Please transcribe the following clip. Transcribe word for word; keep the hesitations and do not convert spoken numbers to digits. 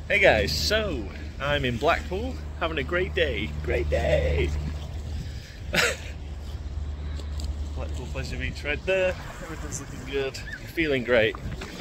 Hey guys, so I'm in Blackpool having a great day. Great day! Blackpool Pleasure Beach right there. Everything's looking good. Feeling great.